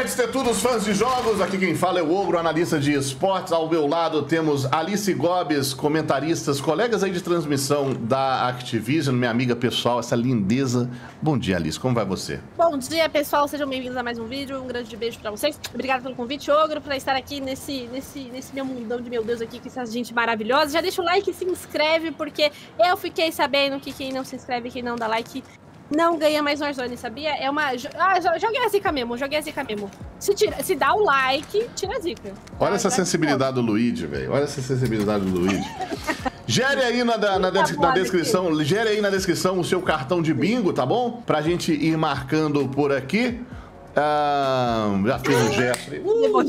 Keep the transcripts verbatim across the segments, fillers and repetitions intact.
nerds, tetudos, fãs de jogos, aqui quem fala é o Ogro, analista de esportes. Ao meu lado temos Alice Gobes, comentaristas, colegas aí de transmissão da Activision, minha amiga pessoal, essa lindeza. Bom dia, Alice, como vai você? Bom dia, pessoal, sejam bem-vindos a mais um vídeo, um grande beijo pra vocês. Obrigado pelo convite, Ogro, por estar aqui nesse, nesse, nesse meu mundão de meu Deus aqui, com essa gente maravilhosa. Já deixa o like e se inscreve, porque eu fiquei sabendo que quem não se inscreve, quem não dá like, não ganha mais Warzone, sabia? É uma... Ah, joguei a zica mesmo, joguei a zica mesmo. Se, tira, se dá o like, tira a zica. Olha ah, essa sensibilidade do Luigi, velho. Olha essa sensibilidade do Luigi. Gere aí na, na, na, des na descrição, gere aí na descrição o seu cartão de bingo, tá bom? Pra gente ir marcando por aqui. Ah, já fez o gesto. Uh,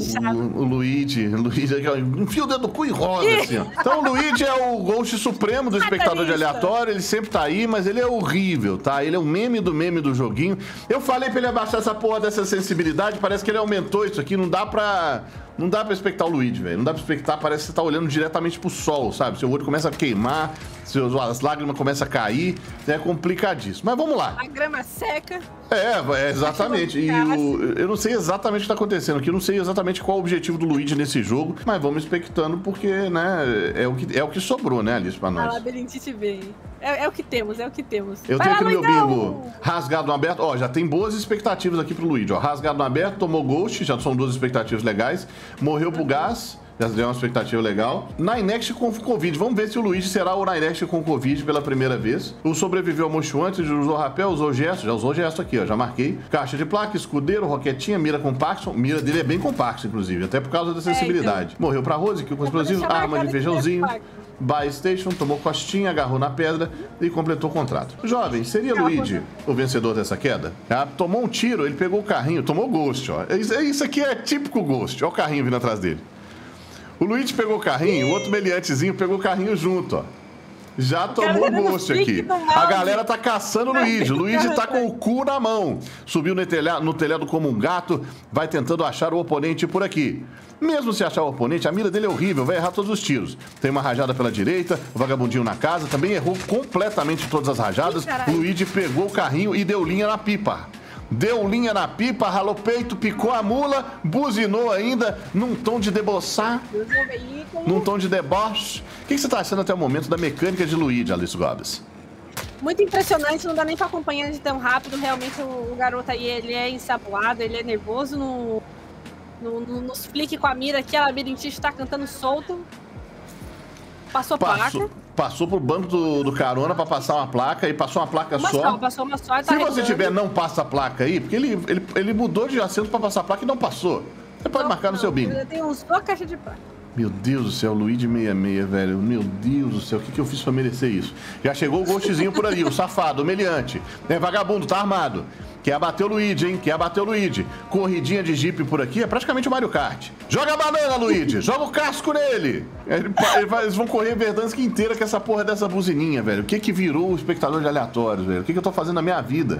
o, o Luigi, o Luigi aqui, ó, enfia o dedo no cu e roda, assim, ó. Então o Luigi é o ghost supremo do espectador de aleatório, ele sempre tá aí, mas ele é horrível, tá? Ele é o meme do meme do joguinho. Eu falei pra ele abaixar essa porra dessa sensibilidade, parece que ele aumentou isso aqui, não dá pra... Não dá pra expectar o Luigi, velho. Não dá pra expectar, parece que você tá olhando diretamente pro sol, sabe? Seu olho começa a queimar, seus, as lágrimas começam a cair, é complicadíssimo. Mas vamos lá. A grama seca. É, é exatamente. E o, eu não sei exatamente o que tá acontecendo aqui, eu não sei exatamente qual é o objetivo do Luigi nesse jogo, mas vamos expectando porque, né, é o que, é o que sobrou, né, Alice, pra nós. A labirintite vem. É, é o que temos, é o que temos. Eu tenho aqui no meu bingo rasgado no aberto. Ó, já tem boas expectativas aqui pro Luigi, ó. Rasgado no aberto, tomou ghost, já são duas expectativas legais. Morreu pro gás, já deu uma expectativa legal. Ninext com Covid. Vamos ver se o Luigi será o Ninext com Covid pela primeira vez. O sobreviveu ao mocho-antes, usou rapel, usou gesto. Já usou gesto aqui, ó. Já marquei. Caixa de placa, escudeiro, roquetinha, mira compacto. Mira dele é bem compacto, inclusive, até por causa da sensibilidade. É, então. Morreu pra Rose, kill com explosivo, arma de feijãozinho. Buy Station, tomou costinha, agarrou na pedra e completou o contrato. Jovem, seria Luigi o vencedor dessa queda? Ah, tomou um tiro, ele pegou o carrinho, tomou Ghost, ó. Isso aqui é típico Ghost, ó o carrinho vindo atrás dele. O Luigi pegou o carrinho, o outro meliantezinho pegou o carrinho junto, ó. Já tomou Ghost aqui. A galera tá caçando o Luigi. O Luigi tá com o cu na mão. Subiu no telhado, no telhado como um gato, vai tentando achar o oponente por aqui. Mesmo se achar o oponente, a mira dele é horrível, vai errar todos os tiros. Tem uma rajada pela direita, o vagabundinho na casa, também errou completamente todas as rajadas. O Luigi pegou o carrinho e deu linha na pipa. Deu linha na pipa, ralou peito, picou a mula, buzinou ainda, num tom de deboçar, num tom de deboche. O que você tá achando até o momento da mecânica de Luigi, Alice Gobes? Muito impressionante, não dá nem pra acompanhar de tão rápido. Realmente o, o garoto aí, ele é ensaboado, ele é nervoso no... No, no, nos flick com a mira aqui, a labirintite tá cantando solto. Passou passou, placa. Passou pro banco do, do carona pra passar uma placa e passou uma placa uma só. só. Passou uma só, tá Se você tiver não passa a placa aí, porque ele, ele, ele mudou de assento pra passar a placa e não passou. Você pode não, marcar no não, seu bingo. Tem uns duas caixas de placa. Meu Deus do céu, Luigi sessenta e seis, velho. Meu Deus do céu, o que, que eu fiz pra merecer isso? Já chegou o ghostzinho por ali, o safado, o meliante. É vagabundo, tá armado. Quer abater o Luigi, hein? Quer abater o Luigi. Corridinha de Jeep por aqui, é praticamente o Mario Kart. Joga a banana, Luigi. Joga o casco nele. Ele, ele vai, eles vão correr Verdansk inteira com essa porra dessa buzininha, velho. O que que virou o espectador de aleatórios, velho? O que que eu tô fazendo na minha vida?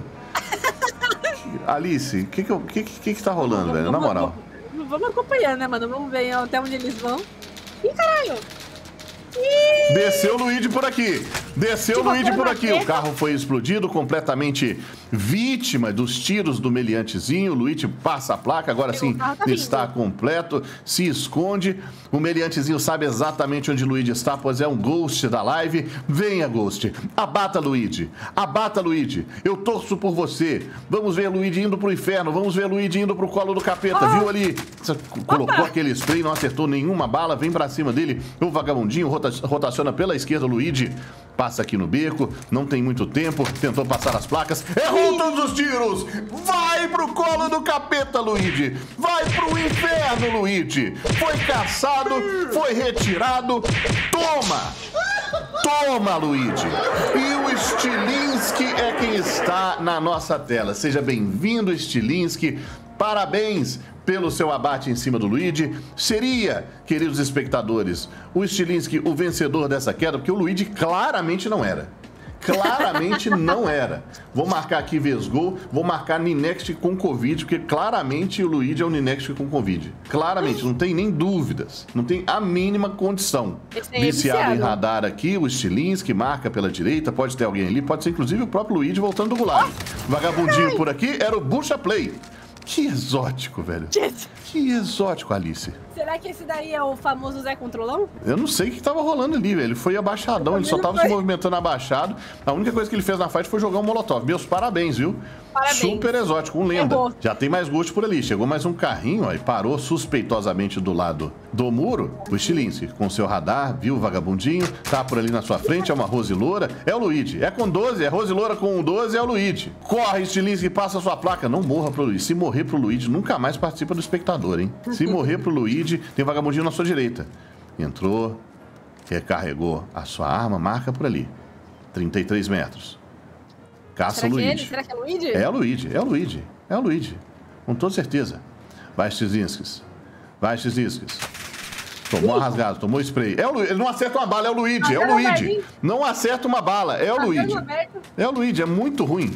Alice, o que que, que, que que tá rolando, velho? Na moral. Vamos acompanhando, né, mano? Vamos ver até onde eles vão. Ih, caralho! Desceu o Luigi por aqui. Desceu o Luigi por aqui. O carro foi explodido, completamente vítima dos tiros do meliantezinho. O Luigi passa a placa, agora sim está completo. Se esconde. O meliantezinho sabe exatamente onde o Luigi está, pois é um Ghost da live. Venha, Ghost. Abata, Luigi. Abata, Luigi. Eu torço por você. Vamos ver Luigi indo pro inferno. Vamos ver Luigi indo pro colo do capeta. Oh. Viu ali? Você colocou Opa. aquele spray, não acertou nenhuma bala. Vem pra cima dele. O vagabundinho rotaciona pela esquerda. O Luigi passa aqui no beco, não tem muito tempo, tentou passar as placas, errou todos os tiros! Vai pro colo do capeta, Luigi! Vai pro inferno, Luigi! Foi caçado, foi retirado, toma! Toma, Luigi! E o Stilinski é quem está na nossa tela. Seja bem-vindo, Stilinski. Parabéns pelo seu abate em cima do Luigi. Seria, queridos espectadores, o Stilinski o vencedor dessa queda, porque o Luigi claramente não era. Claramente não era. Vou marcar aqui Vesgol, vou marcar Ninext com Covid, porque claramente o Luigi é o Ninext com Covid. Claramente, não tem nem dúvidas. Não tem a mínima condição. Viciado, viciado em radar aqui, o Stilinski marca pela direita, pode ter alguém ali, pode ser inclusive o próprio Luigi voltando do gulag. Vagabundinho por aqui era o Bucha Play. Que exótico, velho. Que exótico, Alice. Será que esse daí é o famoso Zé Controlão? Eu não sei o que tava rolando ali, velho. Ele foi abaixadão, ele só tava foi. se movimentando abaixado. A única coisa que ele fez na fight foi jogar um molotov. Meus parabéns, viu? Parabéns. Super exótico, um lenda. Errou. Já tem mais gosto por ali. Chegou mais um carrinho, ó, e parou suspeitosamente do lado do muro. O Stilinski, com seu radar, viu o vagabundinho, tá por ali na sua frente, é uma Rose Loura. É o Luigi. É com doze, é Rose Loura com doze, é o Luigi. Corre, Stilinski, passa a sua placa. Não morra pro Luigi. Se morrer pro Luigi, nunca mais participa do espectador, hein? Se morrer pro Luigi, tem um vagabundinho na sua direita. Entrou, recarregou a sua arma, marca por ali. trinta e três metros. Caça Será o Luigi. Que ele? Será que é o Luigi? É o Luigi, é o Luigi, é o Luigi. Com toda certeza. Vai, Stilinskis. Vai, Stilinskis. Tomou a rasgada, tomou spray. É o Luigi. Ele não acerta uma bala, é o Luigi, é o Luigi. Não acerta uma bala, é o Luigi. É o Luigi, é muito ruim.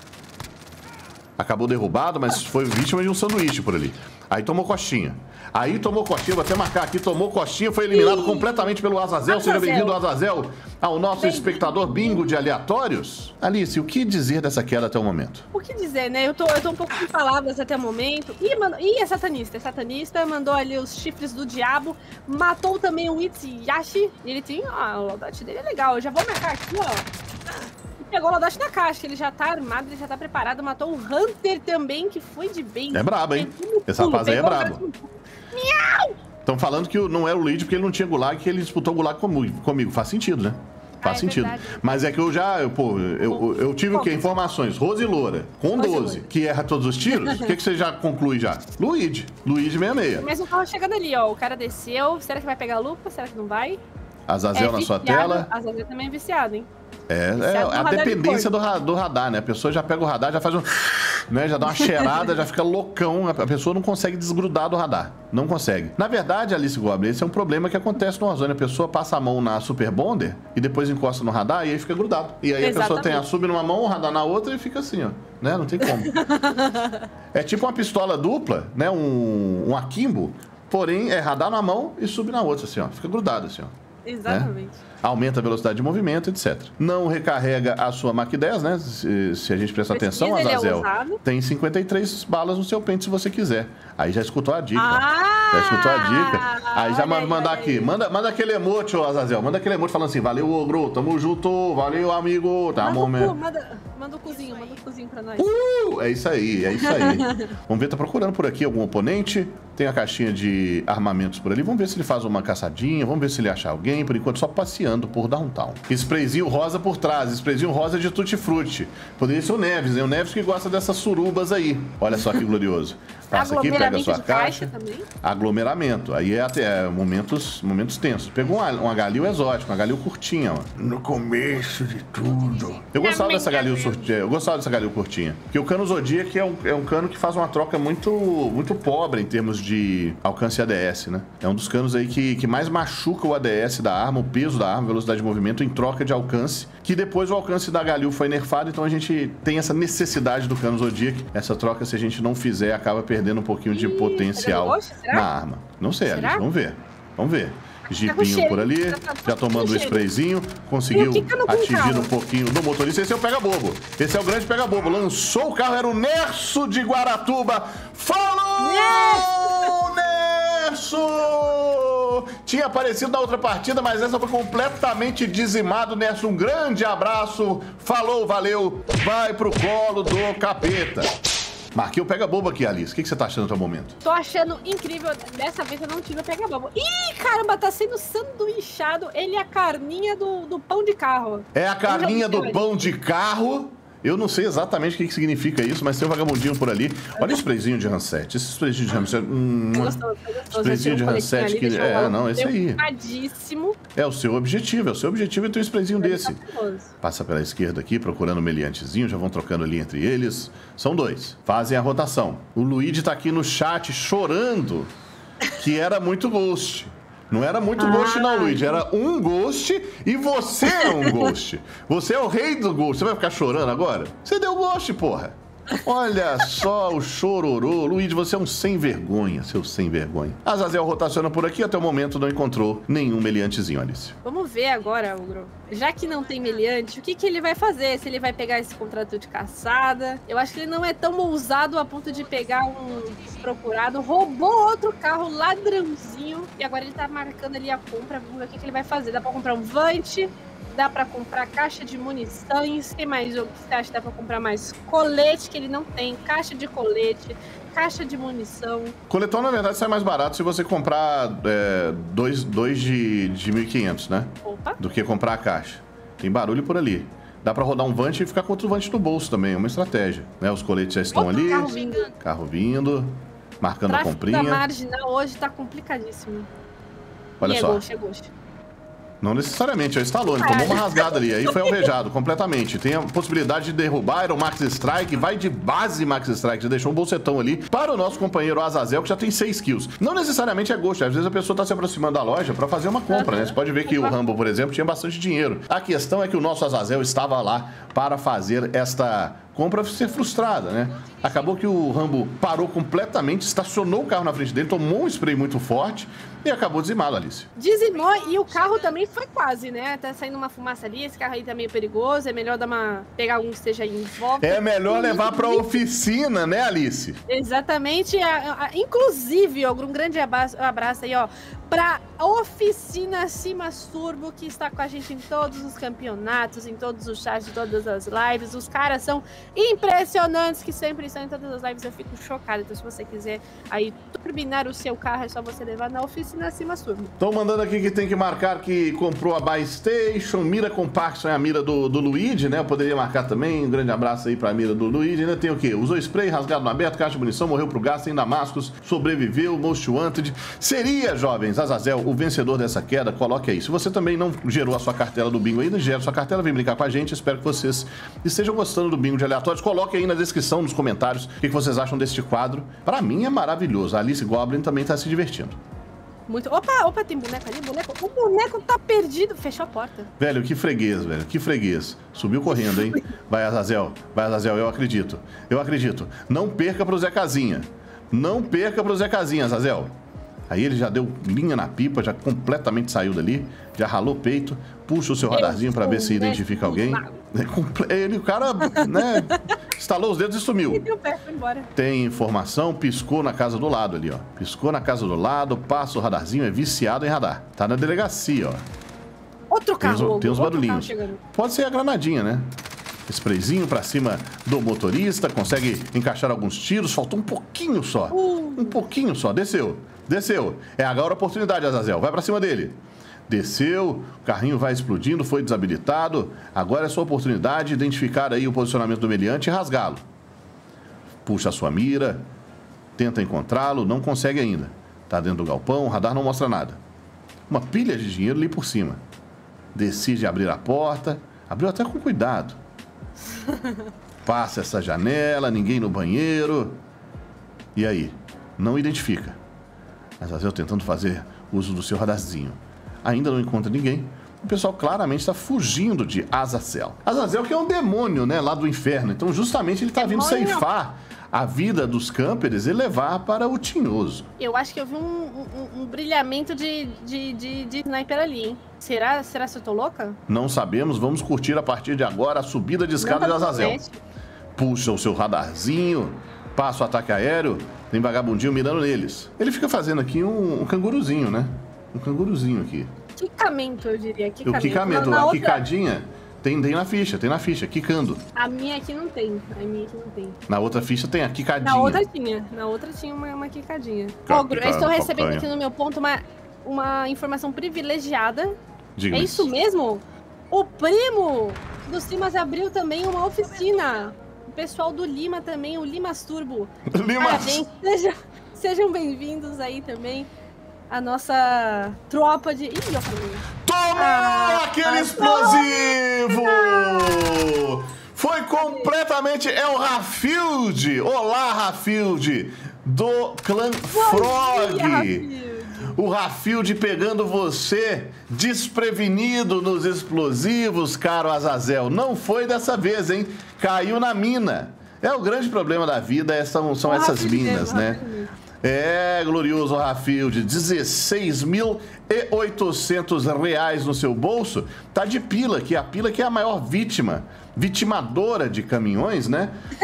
Acabou derrubado, mas foi vítima de um sanduíche por ali. Aí tomou costinha. Aí tomou costinha, vou até marcar aqui, tomou costinha, foi eliminado Ih. completamente pelo Azazel. Azazel. Seja bem-vindo, Azazel, ao nosso bem espectador bingo de aleatórios. Alice, o que dizer dessa queda até o momento? O que dizer, né? Eu tô, eu tô um pouco sem palavras até o momento. Ih, mano, Ih, é satanista, é satanista, mandou ali os chifres do diabo, matou também o Itsuyashi. Ele tem, ó, o laudote dele é legal. Eu já vou marcar aqui, ó. Pegou o Laudote na caixa, ele já tá armado, ele já tá preparado, matou o Hunter também, que foi de bem. É brabo, hein? Esse rapaz aí é brabo. Miau! Estão falando que não era o Luigi porque ele não tinha gulag, que ele disputou o gulag comigo. Faz sentido, né? Faz ah, é sentido. Verdade. Mas é que eu já, eu, pô, eu, eu, eu tive o quê? Informações. Rose Loura, com doze, que erra todos os tiros. O que, que você já conclui já? Luigi. Luigi sessenta e seis. Mas o carro chegando ali, ó. O cara desceu. Será que vai pegar a lupa? Será que não vai? Azazel é na sua tela. Azazel também é viciado, hein? É, é a dependência do, do radar, né? A pessoa já pega o radar, já faz um... né? Já dá uma cheirada, já fica loucão. A pessoa não consegue desgrudar do radar. Não consegue. Na verdade, Alice Goblin, esse é um problema que acontece no Warzone. A pessoa passa a mão na Super Bonder e depois encosta no radar e aí fica grudado. E aí Exatamente. a pessoa tem a sub numa mão, o radar na outra e fica assim, ó. Né? Não tem como. É tipo uma pistola dupla, né? Um, um akimbo, porém é radar na mão e sub na outra, assim, ó. Fica grudado, assim, ó. Exatamente. Né? Aumenta a velocidade de movimento, etcétera. Não recarrega a sua Mach dez, né? Se, se a gente prestar Pesquisa, atenção, Azazel, é tem cinquenta e três balas no seu pente se você quiser. Aí já escutou a dica. Ah, já escutou a dica. Aí já manda mandar aqui. Manda, manda aquele emote, ô Azazel. Manda aquele emote falando assim: valeu, ogro, tamo junto, valeu, amigo. Tá, manda momento. O, manda, manda o cozinho, manda o cozinho pra nós. Uh, é isso aí, é isso aí. Vamos ver, tá procurando por aqui algum oponente. Tem a caixinha de armamentos por ali. Vamos ver se ele faz uma caçadinha. Vamos ver se ele acha alguém. Por enquanto, só passeando por downtown. Sprayzinho rosa por trás. Sprayzinho rosa de tutti-frutti. Poderia ser o Neves, né? O Neves que gosta dessas surubas aí. Olha só que glorioso. Passa aqui, pega a sua caixa. caixa Aglomeramento. Aí é até é, momentos, momentos tensos. Pegou uma, uma Galil exótica, uma Galil curtinha, ó. No começo de tudo. Eu gostava dessa Galil surtinha. Eu gostava dessa Galil curtinha. Porque o cano Zodiac é um, é um cano que faz uma troca muito, muito pobre em termos de alcance A D S, né? É um dos canos aí que, que mais machuca o A D S da arma, o peso da arma, velocidade de movimento em troca de alcance. Que depois o alcance da Galil foi nerfado, então a gente tem essa necessidade do cano Zodiac. Essa troca, se a gente não fizer, acaba perdendo um pouquinho de Ih, potencial na arma. Não sei, Alice, vamos ver. Vamos ver. Jipinho por ali, já tomando o sprayzinho, conseguiu atingir um pouquinho do motorista. Esse é o pega-bobo. Esse é o grande pega-bobo. Lançou o carro, era o Nerso de Guaratuba. Falou! Nerso! Tinha aparecido na outra partida, mas essa foi completamente dizimado. Nerso, um grande abraço. Falou, valeu. Vai pro colo do capeta. Marquei o pega-bobo aqui, Alice. O que, que você tá achando até o momento? Tô achando incrível. Dessa vez eu não tive o pega-bobo. Ih, caramba, tá sendo sanduichado. Ele é a carninha do, do pão de carro. É a carninha do pão de carro? Eu não sei exatamente o que, que significa isso, mas tem um vagabundinho por ali. Olha o sprayzinho de Hanset. Esse sprayzinho de Hanset. Hum, é gostoso, é gostoso. Sprayzinho de Hanset. Que... É, não, esse aí. É o seu objetivo. É o seu objetivo é ter um sprayzinho desse. Passa pela esquerda aqui, procurando o meliantezinho. Já vão trocando ali entre eles. São dois. Fazem a rotação. O Luigi tá aqui no chat chorando que era muito ghost. Não era muito ah, ghost não, Luigi. Era um ghost e você é um ghost. Você é o rei do ghost. Você vai ficar chorando agora? Você deu ghost, porra. Olha só o chororô. Luigi, você é um sem vergonha, seu sem vergonha. Azazel rotaciona por aqui, até o momento não encontrou nenhum meliantezinho, Alice. Vamos ver agora, Ogro. Já que não tem meliante, o que, que ele vai fazer? Se ele vai pegar esse contrato de caçada? Eu acho que ele não é tão ousado a ponto de pegar um procurado. Roubou outro carro, ladrãozinho. E agora ele tá marcando ali a compra. Vamos ver o que, que ele vai fazer. Dá pra comprar um Vante. Dá pra comprar caixa de munições. Tem mais o que você acha? Dá pra comprar mais colete, que ele não tem. Caixa de colete, caixa de munição. Coletão, na verdade, sai mais barato se você comprar é, dois, dois de, de mil e quinhentos, né? Opa. Do que comprar a caixa. Tem barulho por ali. Dá pra rodar um Vante e ficar com outro Vante no bolso também. É uma estratégia, né? Os coletes já estão Outro ali. carro vindo. Carro vindo. Marcando a comprinha. Da marginal hoje tá complicadíssimo. Olha e só. É ghost, é ghost. Não necessariamente, é o Stallone, tomou uma rasgada ali, aí foi alvejado completamente. Tem a possibilidade de derrubar, era o Max Strike, vai de base Max Strike, já deixou um bolsetão ali para o nosso companheiro Azazel, que já tem seis kills. Não necessariamente é ghost, às vezes a pessoa tá se aproximando da loja para fazer uma compra, né? Você pode ver que o Rambo, por exemplo, tinha bastante dinheiro. A questão é que o nosso Azazel estava lá para fazer esta compra ser frustrada, né? Acabou que o Rambo parou completamente, estacionou o carro na frente dele, tomou um spray muito forte e acabou dizimado, Alice. Dizimou e o carro também foi quase, né? Tá saindo uma fumaça ali, esse carro aí tá meio perigoso, é melhor dar uma... pegar algum que esteja aí em volta. É melhor levar pra oficina, né, Alice? Exatamente. A, a, inclusive, ó, um grande abraço, abraço aí, ó, pra Oficina Simas Turbo, que está com a gente em todos os campeonatos, em todos os chats, em todas as lives. Os caras são impressionantes, que sempre estão em todas as lives. Eu fico chocada. Então, se você quiser aí turbinar o seu carro, é só você levar na Oficina Simas Turbo. Estão mandando aqui que tem que marcar que comprou a Buy Station. Mira Compaction é a mira do, do Luigi, né? Eu poderia marcar também. Um grande abraço aí pra mira do Luigi. Ainda tem o quê? Usou spray, rasgado no aberto, caixa de munição, morreu pro gasto em Damascus, sobreviveu, Most Wanted. Seria, jovens, Azazel, o vencedor dessa queda? Coloque aí. Se você também não gerou a sua cartela do bingo ainda, gera sua cartela, vem brincar com a gente. Espero que vocês estejam gostando do bingo de aleatórios. Coloque aí na descrição, nos comentários, o que vocês acham deste quadro. Pra mim é maravilhoso. A Alice Goblin também tá se divertindo. Muito. Opa, opa, tem boneco ali, boneco. O boneco tá perdido. Fechou a porta. Velho, que freguês, velho. Que freguês. Subiu correndo, hein? Vai, Azazel. Vai, Azazel. Eu acredito. Eu acredito. Não perca pro Zé Casinha. Não perca pro Zé Casinha, Azazel. Aí ele já deu linha na pipa, já completamente saiu dali, já ralou o peito, puxa o seu radarzinho para ver se identifica alguém. Ele, o cara, né, estalou os dedos e sumiu. E deu pé, foi embora. Tem informação, piscou na casa do lado ali, ó. Piscou na casa do lado, passa o radarzinho, é viciado em radar. Tá na delegacia, ó. Outro carro, Tem uns, tem uns barulhinhos. Carro Pode ser a granadinha, né? Sprayzinho pra cima do motorista, consegue encaixar alguns tiros, faltou um pouquinho só. Uh. Um pouquinho só, desceu. Desceu. É agora a oportunidade, Azazel. Vai pra cima dele. Desceu, o carrinho vai explodindo, foi desabilitado. Agora é sua oportunidade de identificar aí o posicionamento do meliante e rasgá-lo. Puxa a sua mira, tenta encontrá-lo, não consegue ainda. Tá dentro do galpão, o radar não mostra nada. Uma pilha de dinheiro ali por cima. Decide abrir a porta, abriu até com cuidado. Passa essa janela, ninguém no banheiro. E aí? Não identifica. Azazel tentando fazer uso do seu radarzinho. Ainda não encontra ninguém. O pessoal claramente está fugindo de Azazel. Azazel que é um demônio, né? Lá do inferno. Então justamente ele está vindo ceifar a vida dos campers e levar para o Tinhoso. Eu acho que eu vi um, um, um brilhamento de, de, de, de sniper ali, hein? Será, será que eu tô louca? Não sabemos. Vamos curtir a partir de agora a subida de escada de Azazel. Puxa o seu radarzinho, passa o ataque aéreo. Tem vagabundinho mirando neles. Ele fica fazendo aqui um, um canguruzinho, né? Um canguruzinho aqui. Quicamento, eu diria. Quicamento. O quicamento, na, na a outra... quicadinha, tem, tem na ficha, tem na ficha, quicando. A minha aqui não tem, a minha aqui não tem. Na outra ficha tem a quicadinha. Na outra tinha, na outra tinha uma, uma quicadinha. Ogro, eu estou recebendo aqui no meu ponto uma, uma informação privilegiada. Diga é isso mesmo? O primo do Simas abriu também uma oficina. O pessoal do Lima também, o Limas Turbo. Limas! Parabéns, sejam, sejam bem-vindos aí também. A nossa tropa de... Ih, eu falei. Tomou ah, aquele ah, explosivo! Não. Foi completamente... É o Rafield! Olá, Rafield! Do clã Frog! Dia, o Rafield pegando você desprevenido nos explosivos, caro Azazel. Não foi dessa vez, hein? Caiu na mina. É o grande problema da vida, é, são, são essas minas, né? É, glorioso Rafield, dezesseis mil e oitocentos reais no seu bolso. Tá de pila, que a pila que é a maior vítima, vitimadora de caminhões, né?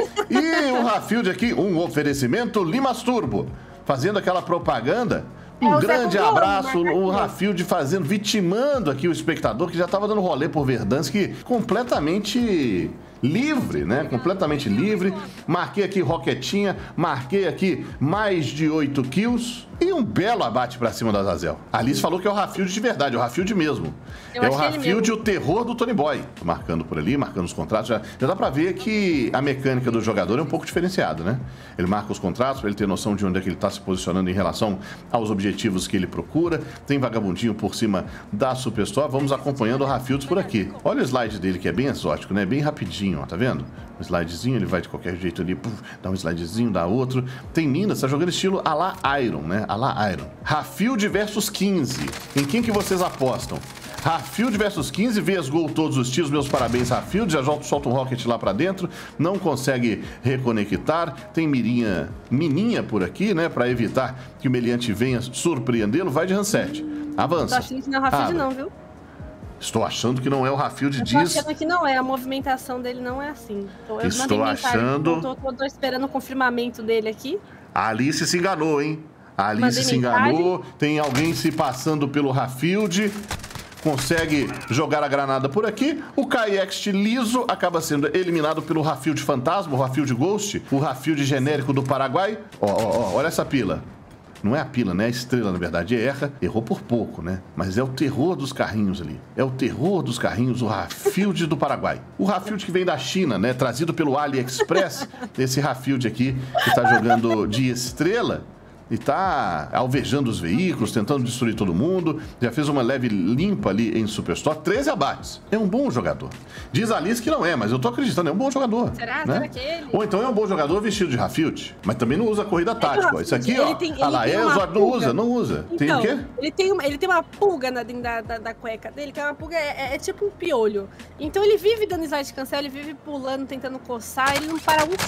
E o Rafield aqui, um oferecimento Limas Turbo, fazendo aquela propaganda. Um é, grande abraço, o Rafield fazendo, vitimando aqui o espectador que já estava dando rolê por Verdansk completamente livre, né? Completamente livre. Marquei aqui Roquetinha, marquei aqui mais de oito kills e um belo abate pra cima da Azazel. A Alice falou que é o Rafield de verdade, é o Rafield mesmo. Eu é o Rafield, o terror do Tony Boy. Marcando por ali, marcando os contratos. Já, já dá pra ver que a mecânica do jogador é um pouco diferenciada, né? Ele marca os contratos pra ele ter noção de onde é que ele tá se posicionando em relação aos objetivos que ele procura. Tem vagabundinho por cima da Superstore. Vamos acompanhando o Rafield por aqui. Olha o slide dele, que é bem exótico, né? Bem rapidinho, ó, tá vendo? Um slidezinho, ele vai de qualquer jeito ali, puf, dá um slidezinho, dá outro. Tem minas, tá jogando estilo a la Iron, né? A la Iron. Rafield versus quinze. Em quem que vocês apostam? Rafield versus quinze, vesgou todos os tiros, meus parabéns, Rafield. Já solta um rocket lá pra dentro, não consegue reconectar. Tem mirinha, mininha por aqui, né? Pra evitar que o meliante venha surpreendê-lo. Vai de Hanset. Avança. Tô achando que não é o Rafield não, viu? Estou achando que não é o Rafield, diz... Estou achando que não é, a movimentação dele não é assim. Tô, eu Estou achando... Tô, tô, tô esperando o confirmamento dele aqui. A Alice se enganou, hein? A Alice se enganou, tem alguém se passando pelo Rafield, consegue jogar a granada por aqui. O K X liso acaba sendo eliminado pelo Rafield Fantasma, o Rafield Ghost, o Rafield genérico do Paraguai. Ó, ó, ó, olha essa pila. Não é a pila, né? A estrela, na verdade, erra. Errou por pouco, né? Mas é o terror dos carrinhos ali. É o terror dos carrinhos, o Rafield do Paraguai. O Rafield que vem da China, né? Trazido pelo AliExpress. Esse Rafield aqui, que tá jogando de estrela e tá alvejando os veículos, tentando destruir todo mundo. Já fez uma leve limpa ali em Superstore. treze abates. É um bom jogador. Diz a Alice que não é, mas eu tô acreditando. É um bom jogador. Será? Né? Será que é ele? Ou então é um bom jogador vestido de Rafield, mas também não usa corrida tática. Isso aqui, ó. Tem, ah lá, é, não usa, não usa. Então, tem o quê? Ele tem, uma, ele tem uma pulga na, da, da, da cueca dele, que é uma pulga, é, é tipo um piolho. Então ele vive dando slide cancel, ele vive pulando, tentando coçar, ele não para um...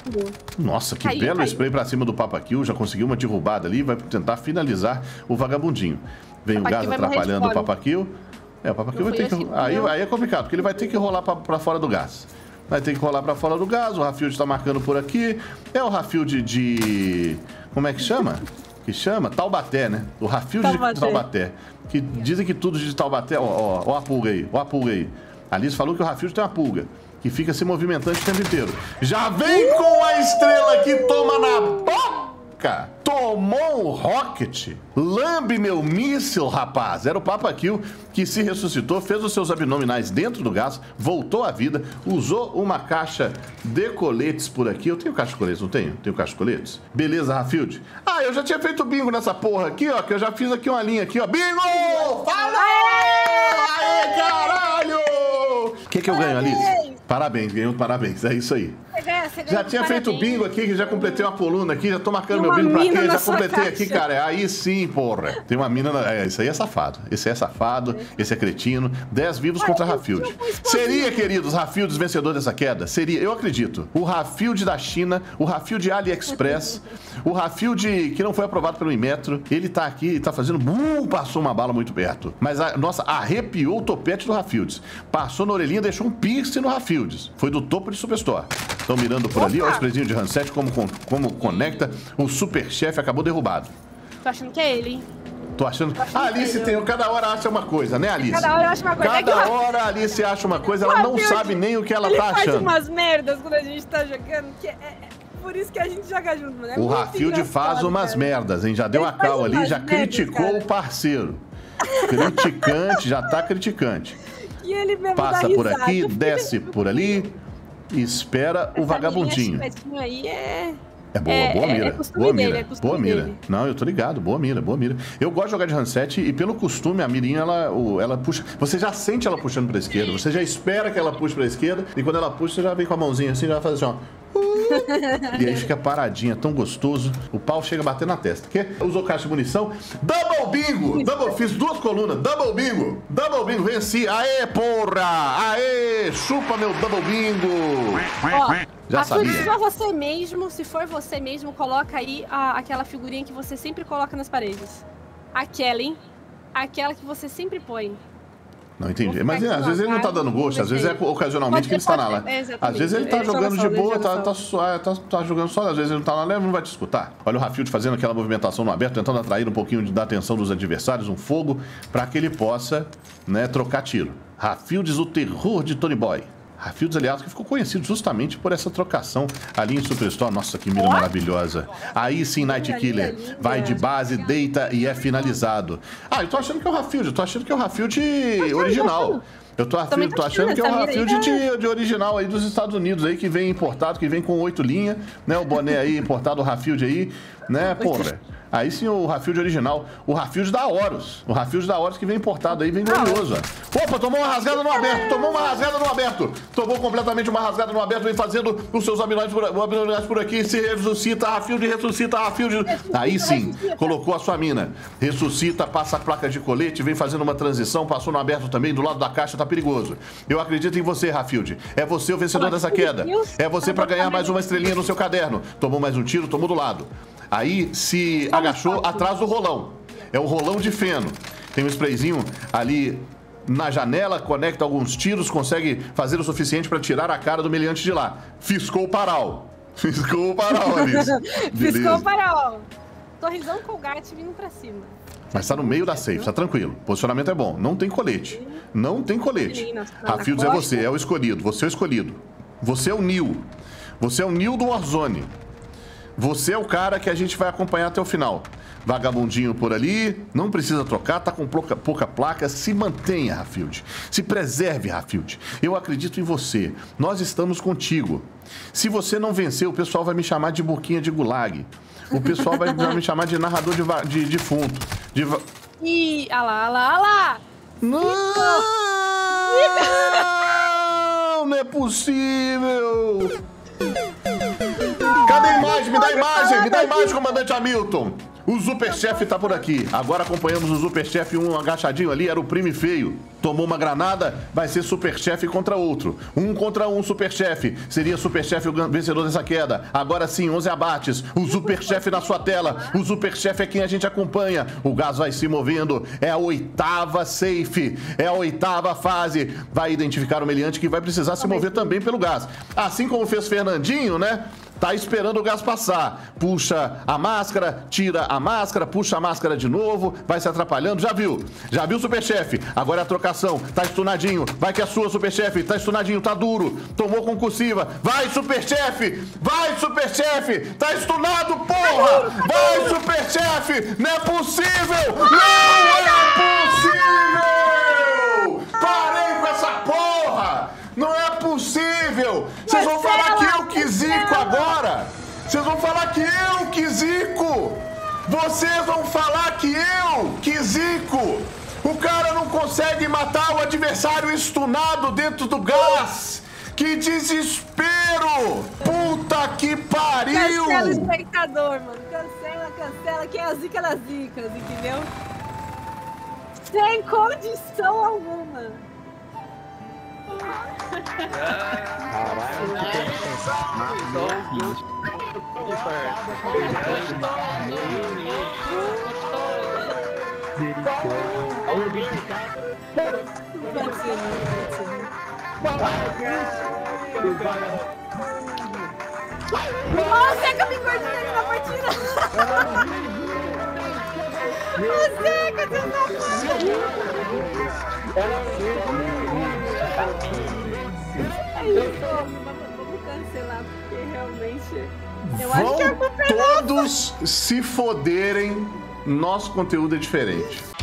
Nossa, que caiu, belo caiu. spray pra cima do Papa Kill. Já conseguiu uma derrubada ali. Vai tentar finalizar o vagabundinho. Vem Papa o gás atrapalhando o Papa Kill. É, o Papa Kill vai ter que... Assim, aí, aí é complicado, porque ele vai ter que rolar pra, pra fora do gás. Vai ter que rolar pra fora do gás. O Rafield tá marcando por aqui. É o Rafield de... Como é que chama? Que chama? Taubaté, né? O Rafield Taubaté. de Taubaté. Que dizem que tudo de Taubaté... Ó, ó, ó a pulga aí. Ó a pulga aí. A Alice falou que o Rafield tem uma pulga que fica se movimentando o tempo inteiro. Já vem com a estrela que toma na boca! Tomou um rocket! Lambe meu míssil, rapaz! Era o Papa Kill que se ressuscitou, fez os seus abdominais dentro do gás, voltou à vida, usou uma caixa de coletes por aqui. Eu tenho caixa de coletes, não tenho? Tenho caixa de coletes? Beleza, Rafield? Ah, eu já tinha feito bingo nessa porra aqui, ó, que eu já fiz aqui uma linha aqui, ó. Bingo! Fala! Aê, caralho! O que que eu ganho, Alice? Parabéns, ganhou parabéns, é isso aí. Você ganha, você ganha já tinha parabéns. feito bingo aqui, que já completei uma coluna aqui, já tô marcando meu bingo pra quê? Já completei caixa. aqui, cara. Aí sim, porra. Tem uma mina... Na... É, isso aí é safado. Esse é safado, é. esse é cretino. dez vivos Ué, contra Rafield. Seria, queridos, Rafield vencedor dessa queda? Seria, eu acredito. O Rafield da China, o Rafield AliExpress, o Rafield que não foi aprovado pelo Inmetro, ele tá aqui, tá fazendo... Bum, passou uma bala muito perto. Mas, a, nossa, arrepiou o topete do Rafield. Passou na orelhinha, deixou um piercing no Rafield. Foi do topo de Superstore. Estão mirando por Opa. ali, ó, o sprayzinho de Hanset, como, como conecta. O super chefe acabou derrubado. Tô achando que é ele, hein? Tô achando... Tô achando a Alice tem... Cada hora acha uma coisa, né, Alice? Cada hora eu acho uma coisa. Cada é que... hora a Alice acha uma coisa, ela não sabe nem o que ela ele tá achando. Ele faz umas merdas quando a gente tá jogando, que é... é por isso que a gente joga junto, né? É o Rafield faz umas cara. merdas, hein? Já deu ele a cal ali, já merdas, criticou cara. o parceiro. Criticante, já tá criticante. E ele mesmo Passa por aqui, desce por ali... E espera Essa o vagabundinho. Aí é... é boa, é, boa mira. É boa mira. Dele, é boa mira. Dele. Não, eu tô ligado. Boa mira, boa mira. Eu gosto de jogar de Hanset e pelo costume a mirinha, ela, ela puxa... Você já sente ela puxando pra esquerda. Você já espera que ela puxe pra esquerda. E quando ela puxa, você já vem com a mãozinha assim, já faz assim, ó. E aí fica paradinha, tão gostoso. O pau chega a bater na testa. Quê? Usou caixa de munição. Double bingo! Double, fiz duas colunas. Double bingo! Double bingo, venci. Aê, porra! Aê! Chupa meu double bingo! Ó, Já Rafilde, sabia. se for você mesmo, se for você mesmo, coloca aí a, aquela figurinha que você sempre coloca nas paredes. Aquela, hein? Aquela que você sempre põe. Não entendi. Mas é, às vezes ele não tá dando gosto, às vezes é ocasionalmente que ele está na live. Às vezes ele tá jogando de boa, tá, tá, tá, tá jogando só, às vezes ele não tá na live, não vai te escutar. Olha o Rafilde fazendo aquela movimentação no aberto, tentando atrair um pouquinho da atenção dos adversários, um fogo, para que ele possa, né, trocar tiro. Rafildes, o terror de Tony Boy. Rafildes, aliás, que ficou conhecido justamente por essa trocação ali em Superstore. Nossa, que mira maravilhosa. Aí sim, Night Killer vai de base, deita e é finalizado. Ah, eu tô achando que é o Rafilde, eu tô achando que é o Rafilde original. Eu tô, afim, tô achando que é o Rafilde de, de original aí dos Estados Unidos aí, que vem importado, que vem com oito linhas, né? O boné aí importado, o Rafilde aí, né? Porra. Aí sim o Rafilde original. O Rafilde da Horus. O Rafilde da Horus que vem importado aí, vem glorioso. Opa, tomou uma rasgada no aberto. Tomou uma rasgada no aberto. Tomou completamente uma rasgada no aberto. Vem fazendo os seus abdominais por, abdominais por aqui. Se ressuscita, Rafilde, ressuscita, Rafilde. Aí sim, colocou a sua mina. Ressuscita, passa a placa de colete, vem fazendo uma transição. Passou no aberto também, do lado da caixa, tá perigoso. Eu acredito em você, Rafilde. É você o vencedor dessa queda. É você pra ganhar mais uma estrelinha no seu caderno. Tomou mais um tiro, tomou do lado. Aí se agachou atrás do rolão. É o rolão de feno. Tem um sprayzinho ali na janela, conecta alguns tiros, consegue fazer o suficiente para tirar a cara do meliante de lá. Fiscou o paral. Fiscou o paral, Alice. Fiscou o paral. Torrizão Colgate vindo pra cima. Mas tá no meio da safe, tá tranquilo. O posicionamento é bom. Não tem colete. Não tem colete. Rafildes é você, é o escolhido. Você é o escolhido. Você é o Neil. Você é o Neil do Warzone. Você é o cara que a gente vai acompanhar até o final. Vagabundinho por ali, não precisa trocar, tá com pouca, pouca placa. Se mantenha, Rafilde. Se preserve, Rafilde. Eu acredito em você. Nós estamos contigo. Se você não vencer, o pessoal vai me chamar de boquinha de gulag. O pessoal vai me chamar de narrador de, de, de defunto. De... Ih, olha lá, olha lá, olha lá. Não! Não é possível! Cadê a imagem? Me dá a imagem! Me dá a imagem, comandante Hamilton! O Superchef tá por aqui. Agora acompanhamos o Superchef, um agachadinho ali, era o primo feio. Tomou uma granada, vai ser Superchef contra outro. Um contra um, Superchef. Seria Superchef o vencedor dessa queda. Agora sim, onze abates. O Superchef na sua tela. O Superchef é quem a gente acompanha. O gás vai se movendo. É a oitava safe. É a oitava fase. Vai identificar o meliante que vai precisar se mover também pelo gás. Assim como fez Fernandinho, né? Tá esperando o gás passar. Puxa a máscara, tira a máscara, puxa a máscara de novo, vai se atrapalhando. Já viu? Já viu o Superchef? Agora é a trocação. Tá estunadinho. Vai que é sua, Superchef. Tá estunadinho, tá duro. Tomou concussiva. Vai, Superchef! Vai, Superchef! Tá estunado, porra! Vai, Superchef! Não é possível! Não é possível! Parei com essa porra! Não é possível! Vocês vão falar que eu que zico agora! Vocês vão falar que eu que zico! Vocês vão falar que eu que zico! O cara não consegue matar o adversário estunado dentro do gás! Que desespero! Puta que pariu! Cancela o espectador, mano. Cancela, cancela, que é a zica das zicas, entendeu? Sem condição alguma. Caralho, que tem que pensar na Ó, o Zeca me cortou ali na partida! O Zeca, você tá vamos cancelar, porque realmente... Eu Vão acho que a culpa é todos se foderem, nosso conteúdo é diferente.